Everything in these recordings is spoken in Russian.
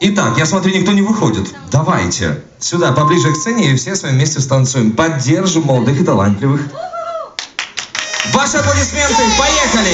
Итак, я смотрю, никто не выходит. Давайте сюда, поближе к сцене, и все с вами вместе станцуем. Поддержим молодых и талантливых. Ваши аплодисменты, поехали!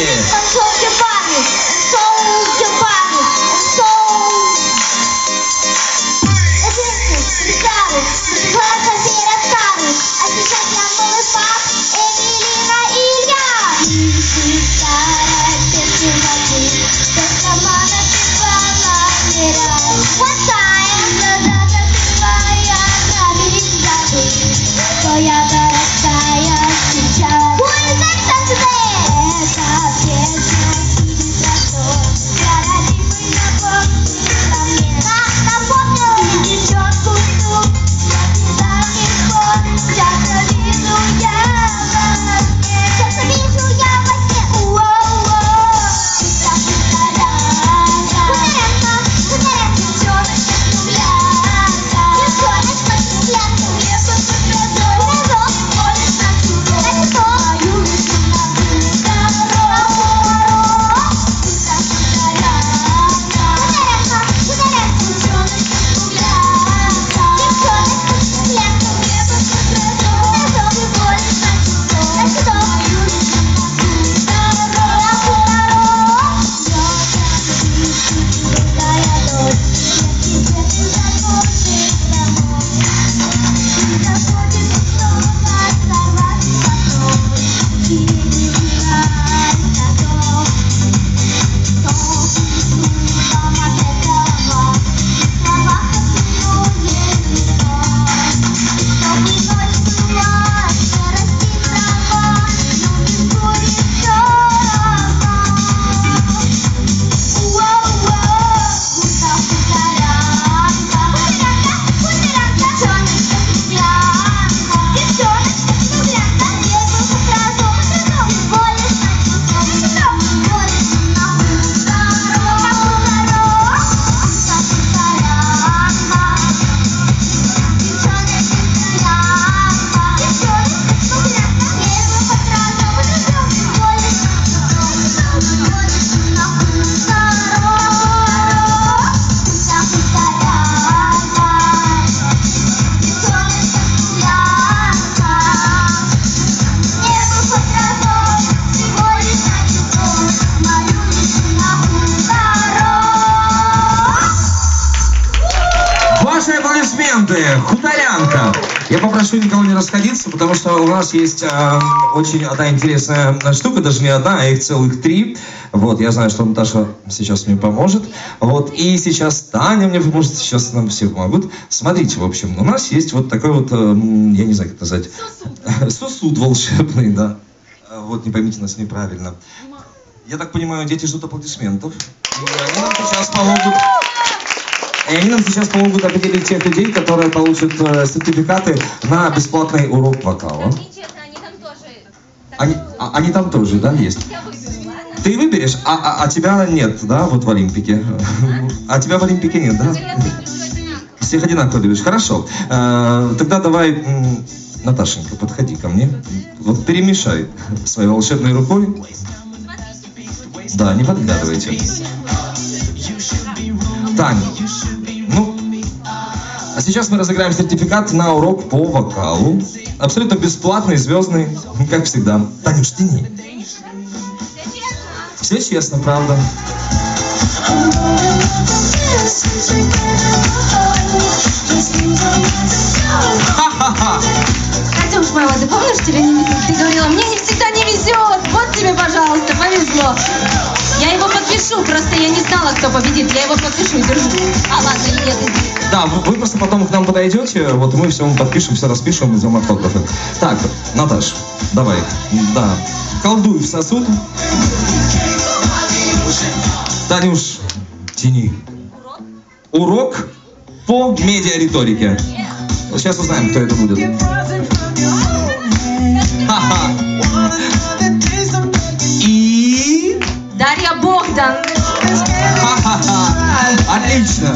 Хуторянка. Я попрошу никого не расходиться, потому что у нас есть очень одна интересная штука, даже не одна, а их целых 3. Вот, я знаю, что Наташа сейчас мне поможет. Вот, и сейчас Таня мне поможет, сейчас нам все помогут. Смотрите, в общем, у нас есть вот такой вот, я не знаю, как назвать, сосуд волшебный, да. Вот, не поймите нас неправильно. Я так понимаю, дети ждут аплодисментов. И они нам сейчас помогут определить тех людей, которые получат сертификаты на бесплатный урок вокала. Они там тоже, да, есть? Ты выберешь, а тебя нет, да, вот в Олимпике? А тебя в Олимпике нет, да? Всех одинаково любишь, хорошо. Тогда давай, Наташенька, подходи ко мне. Вот перемешай своей волшебной рукой. Да, не подглядывайте. Тань. А сейчас мы разыграем сертификат на урок по вокалу. Абсолютно бесплатный, звездный, как всегда. Танюш, тяни. Все честно, правда. Ха-ха-ха! Катюш моя, ты помнишь, тебе не везет? Ты говорила, мне не всегда не везет. Вот тебе, пожалуйста, повезло. Я его подпишу, просто я не знала, кто победит. Я его подпишу и держу. А ладно, еду. Да, вы просто потом к нам подойдете, вот мы все подпишем, все распишем, вызовем автографы. Так, Наташ, давай, да, колдуй в сосуд. Танюш, тяни. Урок по медиариторике. Сейчас узнаем, кто это будет. Ха-ха. И... Дарья Богдан. Ха-ха-ха. Отлично.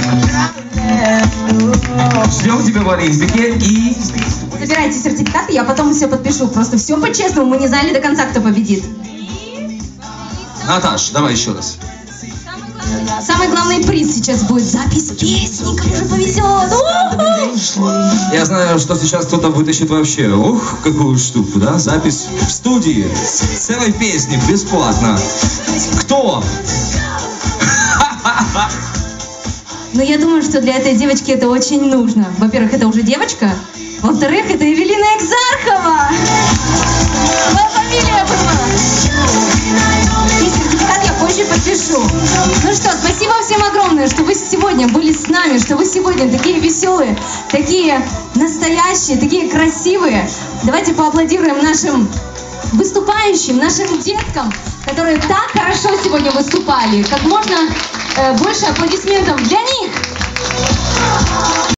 Ждем тебя в Олимпике и... Забирайте сертификаты, я потом все подпишу. Просто все по-честному, мы не знали до конца, кто победит. Наташ, давай еще раз. Самый главный приз сейчас будет запись песни, как же повезет. Я знаю, что сейчас кто-то вытащит вообще, ух, какую штуку, да? Запись в студии целой песни бесплатно. Кто? Но я думаю, что для этой девочки это очень нужно. Во-первых, это уже девочка. Во-вторых, это Эвелина Экзархова. Моя фамилия была. И сертификат я позже подпишу. Ну что, спасибо всем огромное, что вы сегодня были с нами, что вы сегодня такие веселые, такие настоящие, такие красивые. Давайте поаплодируем нашим выступающим, нашим деткам, которые так хорошо сегодня выступали. Как можно больше аплодисментов для них.